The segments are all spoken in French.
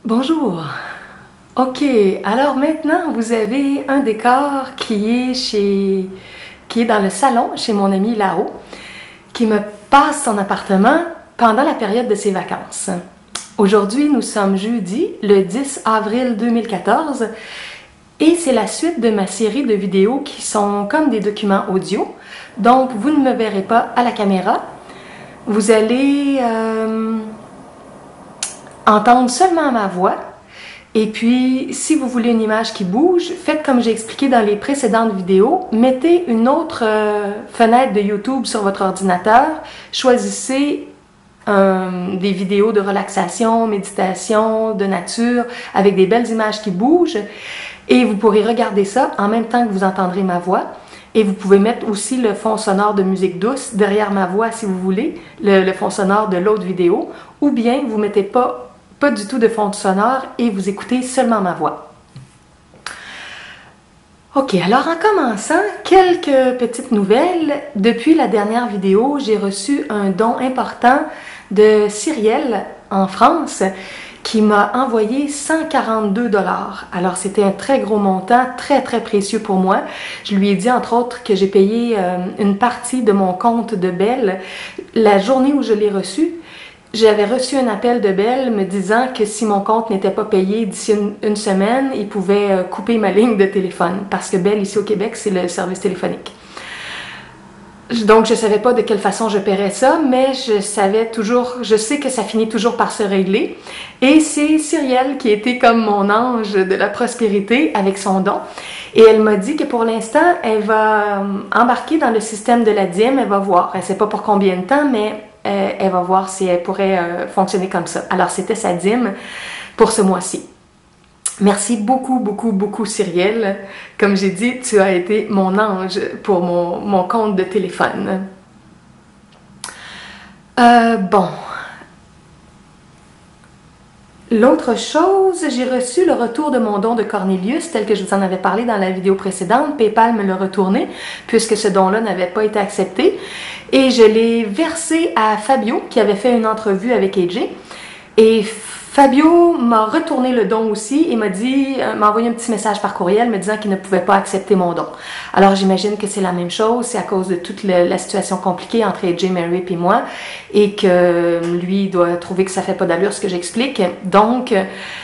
Bonjour. Ok, alors maintenant vous avez un décor qui est dans le salon chez mon ami là-haut, qui me passe son appartement pendant la période de ses vacances. Aujourd'hui, nous sommes jeudi, le 10 avril 2014, et c'est la suite de ma série de vidéos qui sont comme des documents audio. Donc, vous ne me verrez pas à la caméra. Vous allez entendre seulement ma voix. Et puis, si vous voulez une image qui bouge, faites comme j'ai expliqué dans les précédentes vidéos. Mettez une autre fenêtre de YouTube sur votre ordinateur. Choisissez des vidéos de relaxation, méditation, de nature, avec des belles images qui bougent. Et vous pourrez regarder ça en même temps que vous entendrez ma voix. Et vous pouvez mettre aussi le fond sonore de musique douce derrière ma voix si vous voulez, le fond sonore de l'autre vidéo. Ou bien vous mettez pas du tout de fond sonore et vous écoutez seulement ma voix. Ok, alors en commençant, quelques petites nouvelles. Depuis la dernière vidéo, j'ai reçu un don important de Cyrielle en France qui m'a envoyé 142 $. Alors c'était un très gros montant, très précieux pour moi. Je lui ai dit entre autres que j'ai payé une partie de mon compte de Bell la journée où je l'ai reçu. J'avais reçu un appel de Bell me disant que si mon compte n'était pas payé d'ici une semaine, il pouvait couper ma ligne de téléphone parce que Bell ici au Québec, c'est le service téléphonique. Donc, je savais pas de quelle façon je paierais ça, mais je sais que ça finit toujours par se régler. Et c'est Cyrielle qui était comme mon ange de la prospérité avec son don. Et elle m'a dit que pour l'instant, elle va embarquer dans le système de la dîme, elle va voir. Elle sait pas pour combien de temps, mais elle va voir si elle pourrait fonctionner comme ça. Alors, c'était sa dîme pour ce mois-ci. Merci beaucoup, Cyrielle. Comme j'ai dit, tu as été mon ange pour mon compte de téléphone. Bon. L'autre chose, j'ai reçu le retour de mon don de Cornelius, tel que je vous en avais parlé dans la vidéo précédente. PayPal me l'a retourné, puisque ce don-là n'avait pas été accepté. Et je l'ai versé à Fabio, qui avait fait une entrevue avec AJ. Et Fabio m'a retourné le don aussi et m'a envoyé un petit message par courriel me disant qu'il ne pouvait pas accepter mon don. Alors j'imagine que c'est la même chose, c'est à cause de toute la situation compliquée entre AJ, Mary et moi et que lui doit trouver que ça fait pas d'allure ce que j'explique. Donc,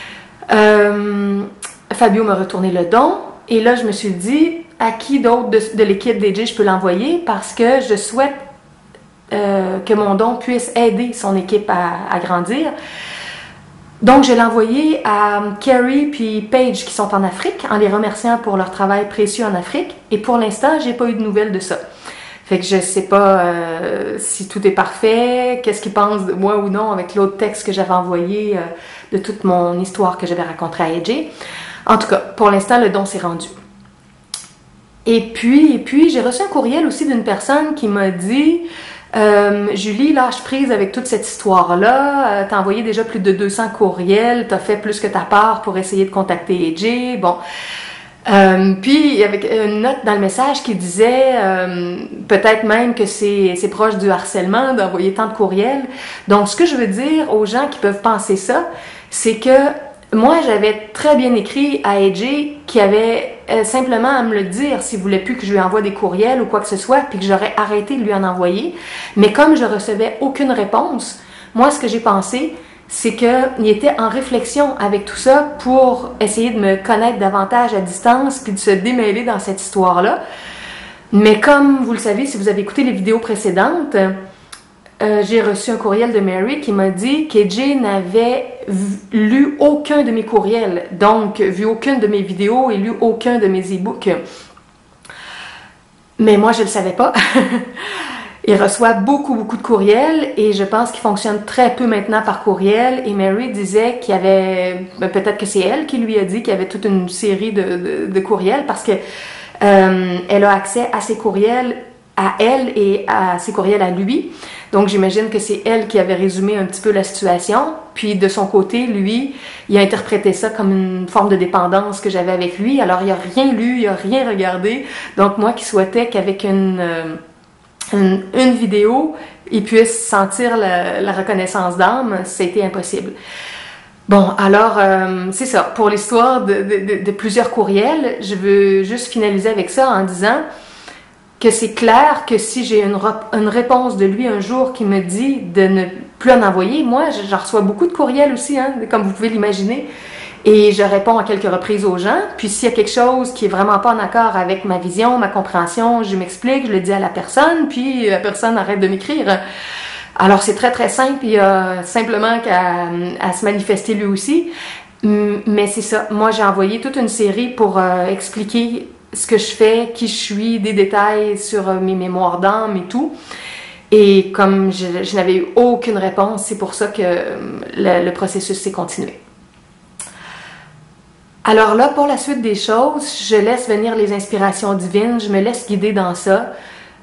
Fabio m'a retourné le don et là je me suis dit à qui d'autre de l'équipe d'AJ je peux l'envoyer parce que je souhaite que mon don puisse aider son équipe à grandir. Donc, je l'ai envoyé à Carrie puis Paige qui sont en Afrique en les remerciant pour leur travail précieux en Afrique. Et pour l'instant, j'ai pas eu de nouvelles de ça. Fait que je sais pas si tout est parfait, qu'est-ce qu'ils pensent de moi ou non avec l'autre texte que j'avais envoyé de toute mon histoire que j'avais racontée à AJ. En tout cas, pour l'instant, le don s'est rendu. Et puis j'ai reçu un courriel aussi d'une personne qui m'a dit Julie, lâche prise avec toute cette histoire-là. T'as envoyé déjà plus de 200 courriels, t'as fait plus que ta part pour essayer de contacter AJ. Bon. Puis, avec une note dans le message qui disait peut-être même que c'est proche du harcèlement d'envoyer tant de courriels. Donc, ce que je veux dire aux gens qui peuvent penser ça, c'est que moi, j'avais très bien écrit à AJ qui avait simplement à me le dire s'il voulait plus que je lui envoie des courriels ou quoi que ce soit, puis que j'aurais arrêté de lui en envoyer. Mais comme je recevais aucune réponse, moi, ce que j'ai pensé, c'est qu'il était en réflexion avec tout ça pour essayer de me connaître davantage à distance puis de se démêler dans cette histoire-là. Mais comme vous le savez, si vous avez écouté les vidéos précédentes, j'ai reçu un courriel de Mary qui m'a dit qu'AJ n'avait lu aucun de mes courriels, donc vu aucune de mes vidéos et lu aucun de mes e-books. Mais moi, je ne le savais pas. Il reçoit beaucoup de courriels et je pense qu'il fonctionne très peu maintenant par courriel. Et Mary disait qu'il y avait, peut-être que c'est elle qui lui a dit qu'il y avait toute une série de courriels parce que elle a accès à ses courriels à elle et à ses courriels à lui. Donc, j'imagine que c'est elle qui avait résumé un petit peu la situation. Puis, de son côté, lui, il a interprété ça comme une forme de dépendance que j'avais avec lui. Alors, il n'a rien lu, il n'a rien regardé. Donc, moi qui souhaitais qu'avec une vidéo, il puisse sentir la reconnaissance d'âme, c'était impossible. Bon, alors, c'est ça. Pour l'histoire de plusieurs courriels, je veux juste finaliser avec ça en disant que c'est clair que si j'ai une réponse de lui un jour qui me dit de ne plus en envoyer, moi, j'en reçois beaucoup de courriels aussi, hein, comme vous pouvez l'imaginer, et je réponds à quelques reprises aux gens. Puis s'il y a quelque chose qui est vraiment pas en accord avec ma vision, ma compréhension, je m'explique, je le dis à la personne, puis la personne arrête de m'écrire. Alors c'est très très simple, il y a simplement qu'à se manifester lui aussi. Mais c'est ça, moi j'ai envoyé toute une série pour expliquer ce que je fais, qui je suis, des détails sur mes mémoires d'âme et tout. Et comme je n'avais eu aucune réponse, c'est pour ça que le processus s'est continué. Alors là, pour la suite des choses, je laisse venir les inspirations divines, je me laisse guider dans ça.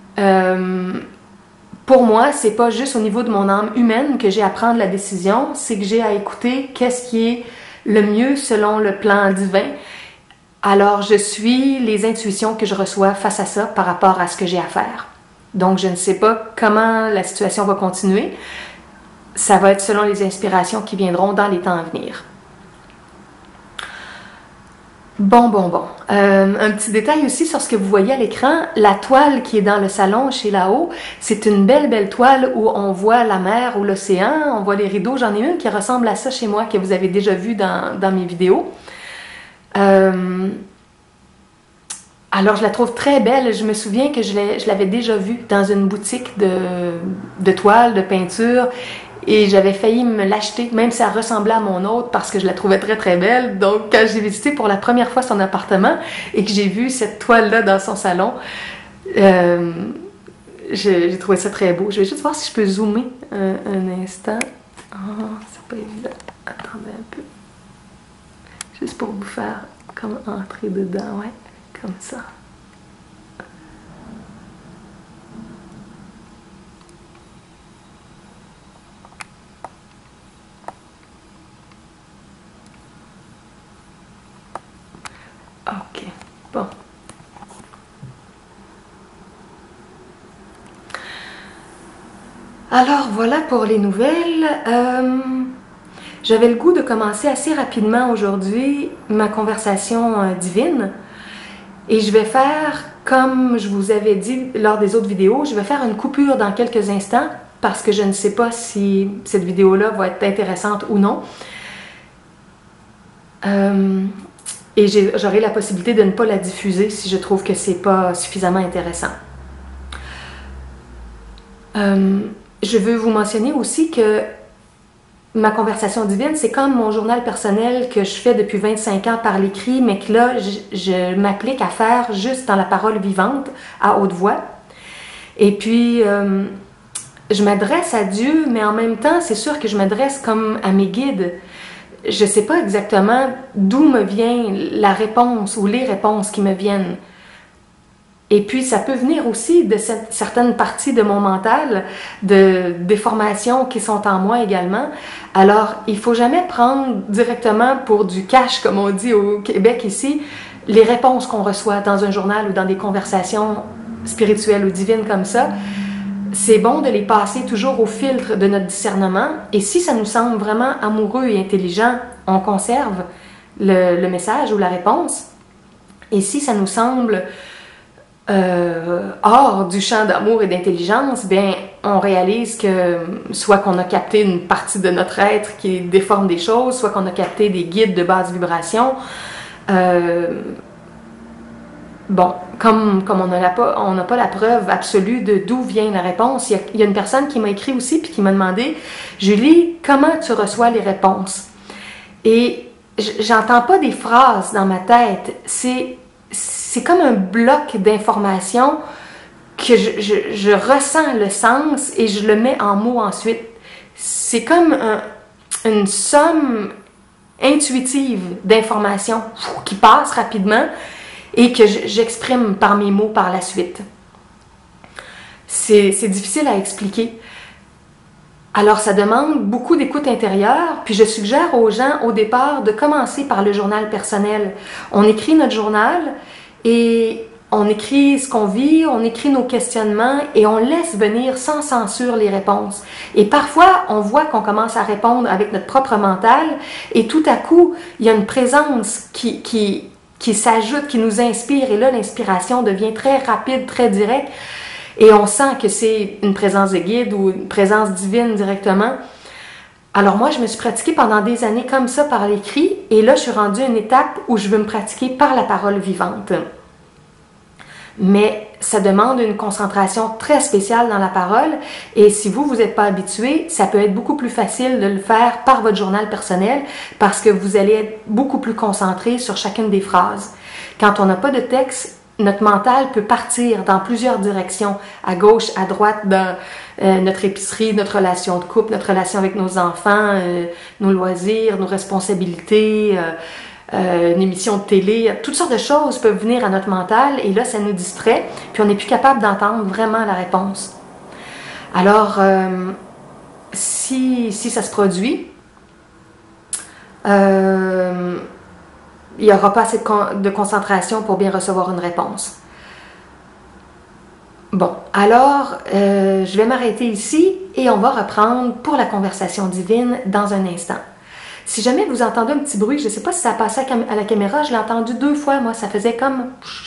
Pour moi, c'est pas juste au niveau de mon âme humaine que j'ai à prendre la décision, c'est que j'ai à écouter qu'est-ce qui est le mieux selon le plan divin. Alors, je suis les intuitions que je reçois face à ça par rapport à ce que j'ai à faire. Donc, je ne sais pas comment la situation va continuer. Ça va être selon les inspirations qui viendront dans les temps à venir. Bon. Un petit détail aussi sur ce que vous voyez à l'écran. La toile qui est dans le salon chez là-haut, c'est une belle toile où on voit la mer ou l'océan, on voit les rideaux. J'en ai une qui ressemble à ça chez moi, que vous avez déjà vu dans mes vidéos. Alors, je la trouve très belle. Je me souviens que je l'avais déjà vue dans une boutique de toiles, de peinture. Et j'avais failli me l'acheter, même si elle ressemblait à mon autre, parce que je la trouvais très très belle. Donc, quand j'ai visité pour la première fois son appartement et que j'ai vu cette toile-là dans son salon, j'ai trouvé ça très beau. Je vais juste voir si je peux zoomer un instant. Oh, c'est pas évident. Attendez un peu. Juste pour vous faire comme entrer dedans, ouais, comme ça. Ok, bon. Alors voilà pour les nouvelles. J'avais le goût de commencer assez rapidement aujourd'hui ma conversation divine. Et je vais faire, comme je vous avais dit lors des autres vidéos, je vais faire une coupure dans quelques instants parce que je ne sais pas si cette vidéo-là va être intéressante ou non. Et j'aurai la possibilité de ne pas la diffuser si je trouve que c'est pas suffisamment intéressant. Je veux vous mentionner aussi que ma conversation divine, c'est comme mon journal personnel que je fais depuis 25 ans par l'écrit, mais que là, je m'applique à faire juste dans la parole vivante, à haute voix. Et puis, je m'adresse à Dieu, mais en même temps, c'est sûr que je m'adresse comme à mes guides. Je ne sais pas exactement d'où me vient la réponse ou les réponses qui me viennent. Et puis, ça peut venir aussi de certaines parties de mon mental, des formations qui sont en moi également. Alors, il ne faut jamais prendre directement pour du cash, comme on dit au Québec ici, les réponses qu'on reçoit dans un journal ou dans des conversations spirituelles ou divines comme ça. C'est bon de les passer toujours au filtre de notre discernement. Et si ça nous semble vraiment amoureux et intelligent, on conserve le message ou la réponse. Et si ça nous semble hors du champ d'amour et d'intelligence, bien, on réalise que soit qu'on a capté une partie de notre être qui déforme des choses, soit qu'on a capté des guides de basse vibration. Bon, comme on n'a pas la preuve absolue de d'où vient la réponse, il y a une personne qui m'a écrit aussi puis qui m'a demandé « Julie, comment tu reçois les réponses? » Et j'entends pas des phrases dans ma tête, c'est comme un bloc d'informations que je ressens le sens et je le mets en mots ensuite. C'est comme une somme intuitive d'informations qui passe rapidement et que j'exprime par mes mots par la suite. C'est difficile à expliquer. Alors, ça demande beaucoup d'écoute intérieure, puis je suggère aux gens, au départ, de commencer par le journal personnel. On écrit notre journal et On écrit ce qu'on vit, on écrit nos questionnements et on laisse venir sans censure les réponses. Et parfois, on voit qu'on commence à répondre avec notre propre mental et tout à coup, il y a une présence qui s'ajoute, qui nous inspire. Et là, l'inspiration devient très rapide, très directe. Et on sent que c'est une présence de guide ou une présence divine directement. Alors moi, je me suis pratiquée pendant des années comme ça par l'écrit. Et là, je suis rendue à une étape où je veux me pratiquer par la parole vivante. Mais ça demande une concentration très spéciale dans la parole et si vous n'êtes pas habitué, ça peut être beaucoup plus facile de le faire par votre journal personnel parce que vous allez être beaucoup plus concentré sur chacune des phrases. Quand on n'a pas de texte, notre mental peut partir dans plusieurs directions, à gauche, à droite, dans notre épicerie, notre relation de couple, notre relation avec nos enfants, nos loisirs, nos responsabilités, une émission de télé, toutes sortes de choses peuvent venir à notre mental et là, ça nous distrait, puis on n'est plus capable d'entendre vraiment la réponse. Alors, si ça se produit, il n'y aura pas assez de concentration pour bien recevoir une réponse. Bon, alors, je vais m'arrêter ici et on va reprendre pour la conversation divine dans un instant. Si jamais vous entendez un petit bruit, je ne sais pas si ça a passé à la caméra, je l'ai entendu 2 fois, moi, ça faisait comme...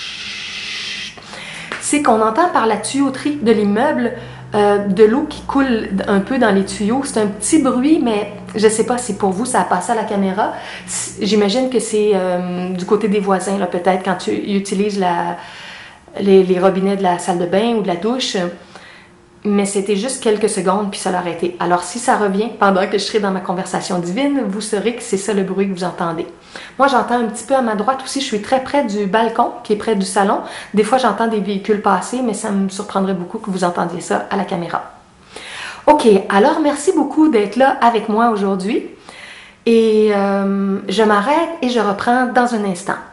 C'est qu'on entend par la tuyauterie de l'immeuble de l'eau qui coule un peu dans les tuyaux. C'est un petit bruit, mais je ne sais pas si pour vous ça a passé à la caméra. J'imagine que c'est du côté des voisins, là, peut-être, quand tu utilises les robinets de la salle de bain ou de la douche. Mais c'était juste quelques secondes, puis ça l'a arrêté. Alors, si ça revient pendant que je serai dans ma conversation divine, vous saurez que c'est ça le bruit que vous entendez. Moi, j'entends un petit peu à ma droite aussi. Je suis très près du balcon, qui est près du salon. Des fois, j'entends des véhicules passer, mais ça me surprendrait beaucoup que vous entendiez ça à la caméra. OK, alors merci beaucoup d'être là avec moi aujourd'hui. Et je m'arrête et je reprends dans un instant.